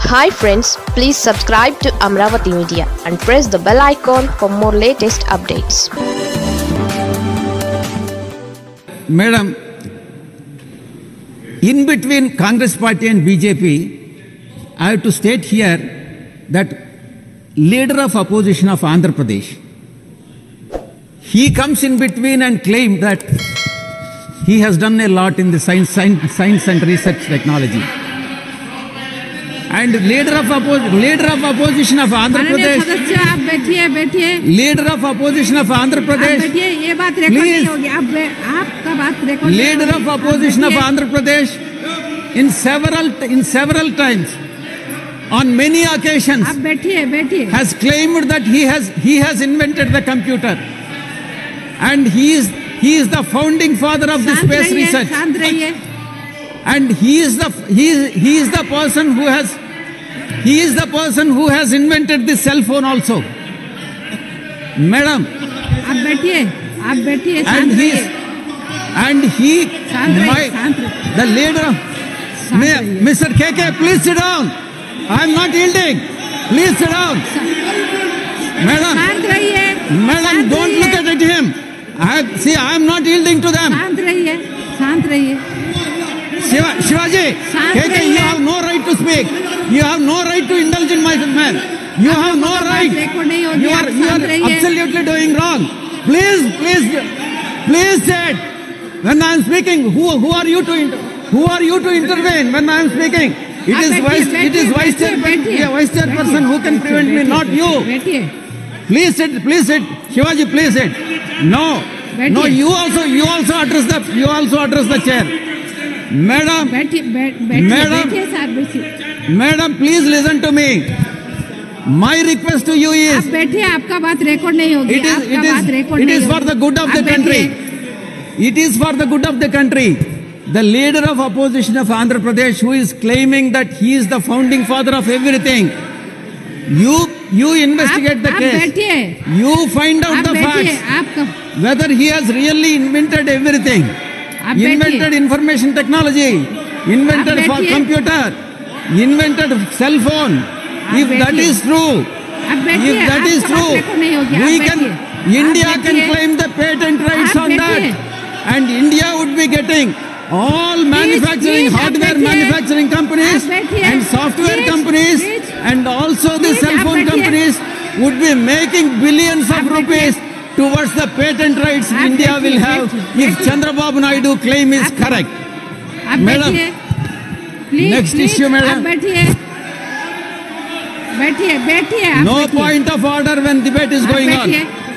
Hi friends, please subscribe to Amravati Media and press the bell icon for more latest updates. Madam, in between Congress Party and BJP, I have to state here that leader of opposition of Andhra Pradesh, he comes in between and claims that he has done a lot in the science and research technology. And leader of opposition of Andhra Pradesh, आप बैठिए leader of opposition of Andhra Pradesh, बैठिए, ये बात record नहीं होगी। आपका बात record. leader of opposition of Andhra Pradesh, in several times, on many occasions, आप बैठिए has claimed that he has invented the computer, and he is the founding father of the space research. शांत रहिए। And he is the person who has invented this cell phone also. Madam, आप बैठिए and the leader, Mr. KK, please sit down. I am not yielding. Please sit down. Madam, don't look at him. I am not yielding to them. शांत रहिए। Shivaji, KK, you have no right to speak. You have no right to indulge in my man. You have no right. You are absolutely doing wrong. Please say it. When I am speaking, who are you to intervene when I am speaking? It is vice chairperson who can prevent me, not you. Please sit. Shivaji, please sit. No, you also address the chair. Madam, please listen to me. My request to you is, आप बैठिए, आपका बात record नहीं होगी। it is for the good of the country. It is for the good of the country. The leader of opposition of Andhra Pradesh, who is claiming that he is the founding father of everything, you investigate the case. You find out the facts, whether he has really invented everything. Invented information technology, invented for computer, invented cell phone. If that is true, India can claim the patent rights on that, and India would be getting all manufacturing, hardware manufacturing companies and software companies, and also the cell phone companies would be making billions of rupees towards the patent rights India will have if Chandrababu Naidu claim is correct. Madam, next issue, madam. बैठिए। No point of order when debate is going on.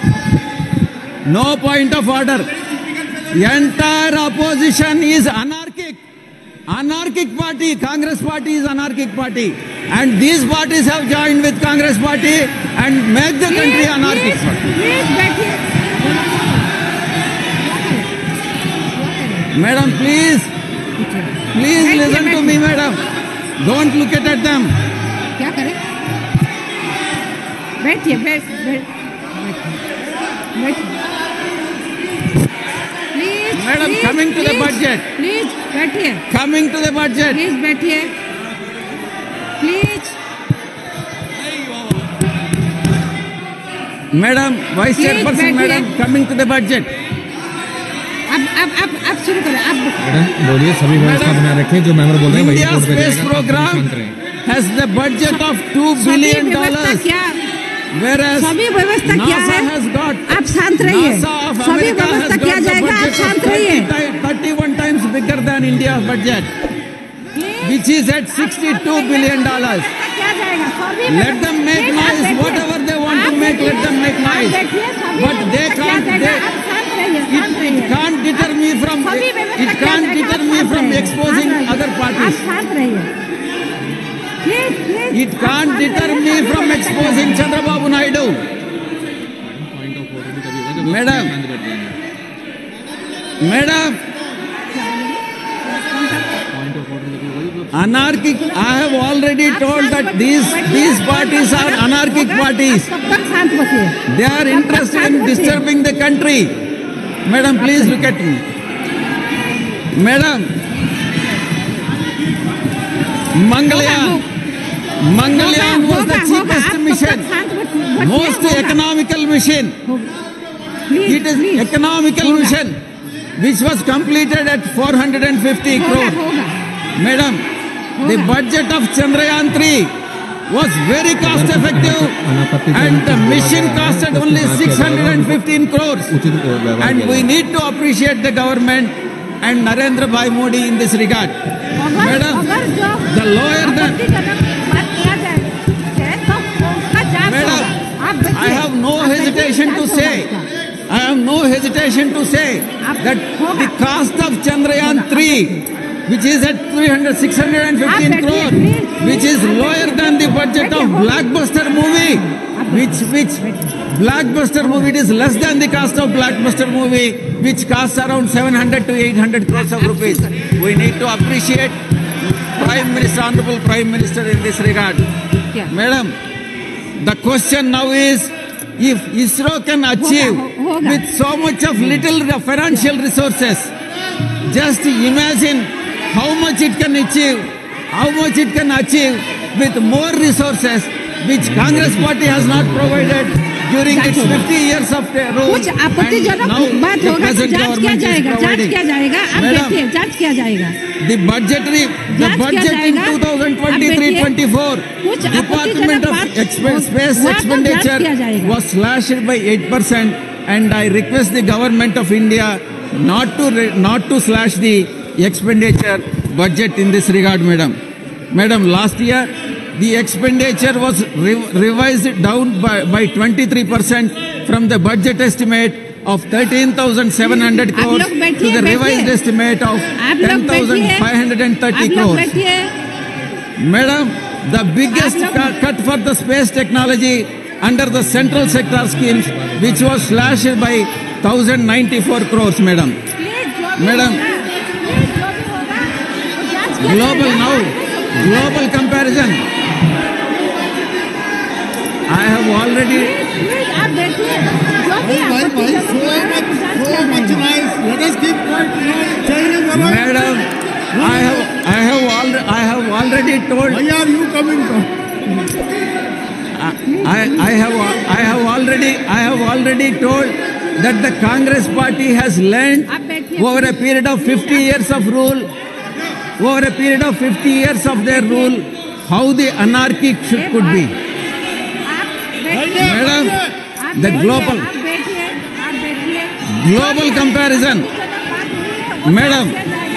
No point of order. The entire opposition is anarchic. Anarchic party. Congress party is anarchic party. And these parties have joined with Congress party and make the country anarchic. Madam, please listen to me, madam. Don't look at them. क्या करें? बैठिए। Madam, coming to the budget. Please बैठिए। Coming to the budget. Please बैठिए। Please. Madam, Vice Chairperson, madam, coming to the budget. अब शुरू करें। Madam बोलिए, सभी व्यवस्था बना रखें जो मेंबर बोल रहे हैं वही India space program has the budget of $2 billion. Whereas सभी व्यवस्था क्या है? has got, आप शांत रहिए। सभी व्यवस्था किया जाएगा, आप शांत रहिए। 31 times bigger than India's budget, which is at $62 billion. Let them make noise, whatever they want to make, let them make noise. But they can't. It can't deter me from exposing other parties. It can't deter me from exposing Chandrababu Naidu. Madam, anarchic. I have already told that these parties are anarchic parties. They are interested in disturbing the country. Madam, please look at me. Madam, Mangalyaan. Mangalyaan was the cheapest mission, most economical mission. It is economical mission, which was completed at 450 crore. Madam, the budget of Chandrayaan 3 was very cost effective and the mission costed only 615 crores. And we need to appreciate the government and Narendra Bhai Modi in this regard. Madam, the lower than... Madam, I have no hesitation to say, that the cost of Chandrayaan 3, which is at 615 crore, which is lower than the budget of Blockbuster movie, which Blockbuster movie, it is less than the cost of Blockbuster movie, which costs around 700 to 800 crores of rupees. We need to appreciate Prime Minister, Honorable Prime Minister in this regard. Madam, the question now is, if ISRO can achieve with so much of little financial resources, just imagine how much it can achieve with more resources, which Congress party has not provided during its 50 years of rule. कुछ आपत्तिजनक बात होगा तो जांच किया जाएगा, आप देखिए, जांच किया जाएगा. The budget in 2023-24, Department of Space Expenditure was slashed by 8%, and I request the government of India not to slash the expenditure budget in this regard, madam. Madam, last year the expenditure was revised down by 23% from the budget estimate of 13,700 crores to the revised estimate of 10,530 crores. Madam, the biggest cut for the space technology under the central sector schemes, which was slashed by 1,094 crores, madam. Madam, global comparison. I have already. Let us keep quiet. Madam, I have already told. Why are you coming to? I have already told that the Congress party has learned over a period of 50 years of rule, over a period of 50 years of their rule, how the anarchy could be. Madam, the global comparison. Madam,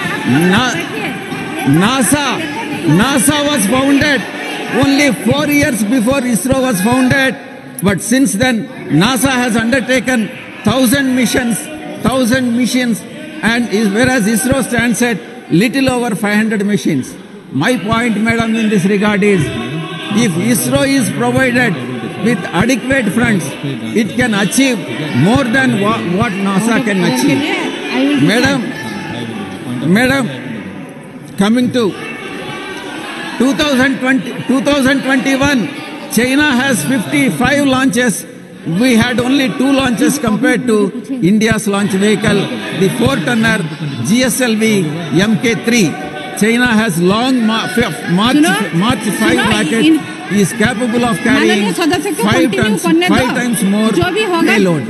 NASA was founded only 4 years before ISRO was founded, but since then NASA has undertaken 1,000 missions, and whereas ISRO stands at little over 500 missions. My point, madam, in this regard is, if ISRO is provided with adequate funds, it can achieve more than what NASA can achieve. Madam, coming to 2021, China has 55 launches. We had only 2 launches compared to India's launch vehicle, the 4-tonner GSLV Mk3. China has long March 5 rocket, is capable of carrying 5 times more payload.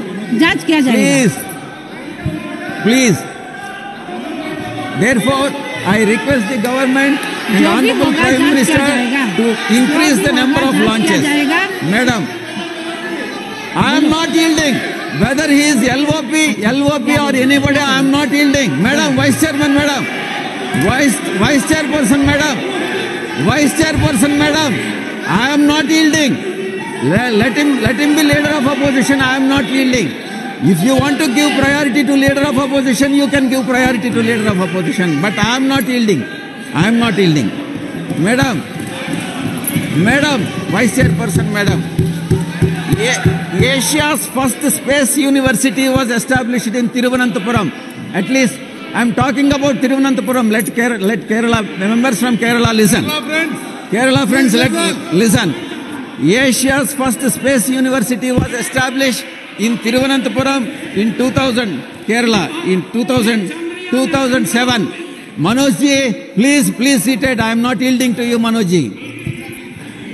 Please. Therefore, I request the government and Honorable Prime Minister to increase the number of launches. Madam, I am not yielding. Whether he is LOP or anybody, I am not yielding. Madam, Vice Chairman, madam. Vice Chairperson, madam. I am not yielding. Let him be leader of opposition. I am not yielding. If you want to give priority to leader of opposition, you can give priority to leader of opposition. But I am not yielding. Madam, Vice Chairperson, madam. Asia's first space university was established in Thiruvananthapuram. At least I am talking about Thiruvananthapuram. Let Kerala, members from Kerala listen. Kerala friends, listen. Asia's first space university was established in Thiruvananthapuram in 2000, Kerala, in 2007. Manoj ji, please seated. I am not yielding to you, Manoj ji.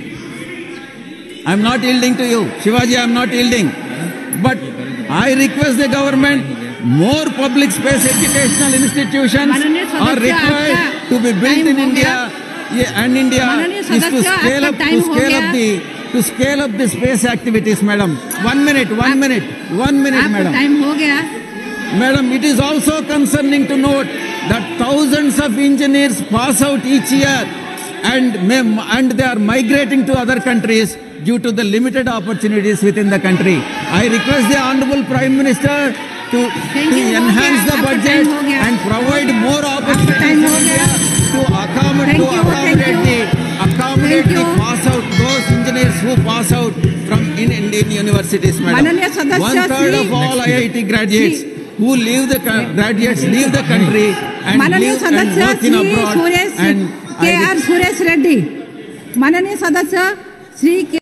I'm not yielding to you. Shivaji, I'm not yielding. But I request the government, more public space educational institutions are required to be built in India. Yeah, and India is to scale up the space activities, madam. 1 minute, madam. Time ho gaya. Madam, it is also concerning to note that thousands of engineers pass out each year and they are migrating to other countries due to the limited opportunities within the country. I request the Honorable Prime Minister to enhance the budget and provide more opportunities to accommodate the pass out, those engineers who pass out from in Indian universities, madam. 1/3 of all IIT graduates who leave the country and live and work in abroad. K.R. Suresh Reddy, माननीय सदस्य श्री